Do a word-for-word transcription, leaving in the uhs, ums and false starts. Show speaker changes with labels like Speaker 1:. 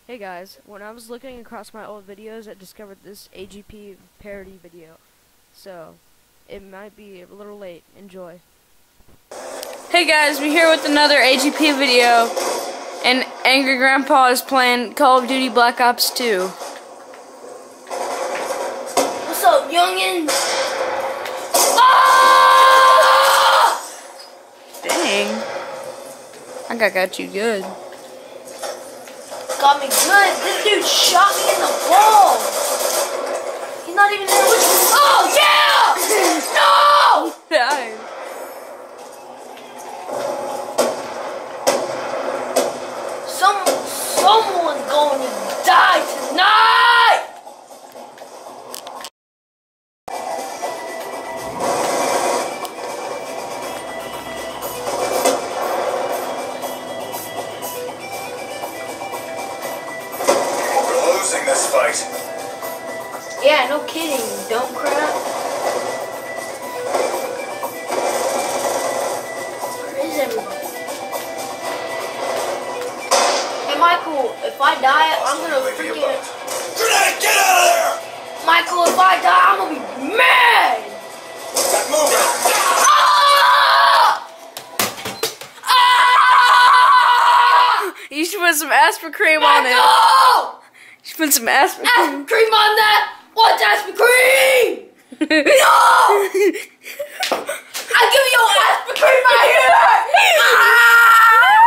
Speaker 1: Hey guys, when I was looking across my old videos, I discovered this A G P parody video. So, it might be a little late. Enjoy. Hey guys, we're here with another A G P video, and Angry Grandpa is playing Call of Duty Black Ops two.
Speaker 2: What's up, youngin? Ah!
Speaker 1: Dang. I got, got you good.
Speaker 2: Got me good. This dude shot me in the ball. He's not even in the which. Oh yeah! No!
Speaker 1: Yeah.
Speaker 2: Some someone's going to die tonight.
Speaker 3: Losing this fight.
Speaker 2: Yeah, no kidding, dumb crap. Where is everybody? Hey, Michael, if I die, I'm gonna freaking.
Speaker 3: Grenade, get out of there!
Speaker 2: Michael, if I die, I'm gonna be mad.
Speaker 3: Stop moving.
Speaker 2: Ah! Ah!
Speaker 1: You should put some aspirin cream on it.
Speaker 2: Michael!
Speaker 1: You should put some aspirin cream.
Speaker 2: Aspirin cream on that! What's aspirin cream? No! I'll give you aspirin cream right here! Ah!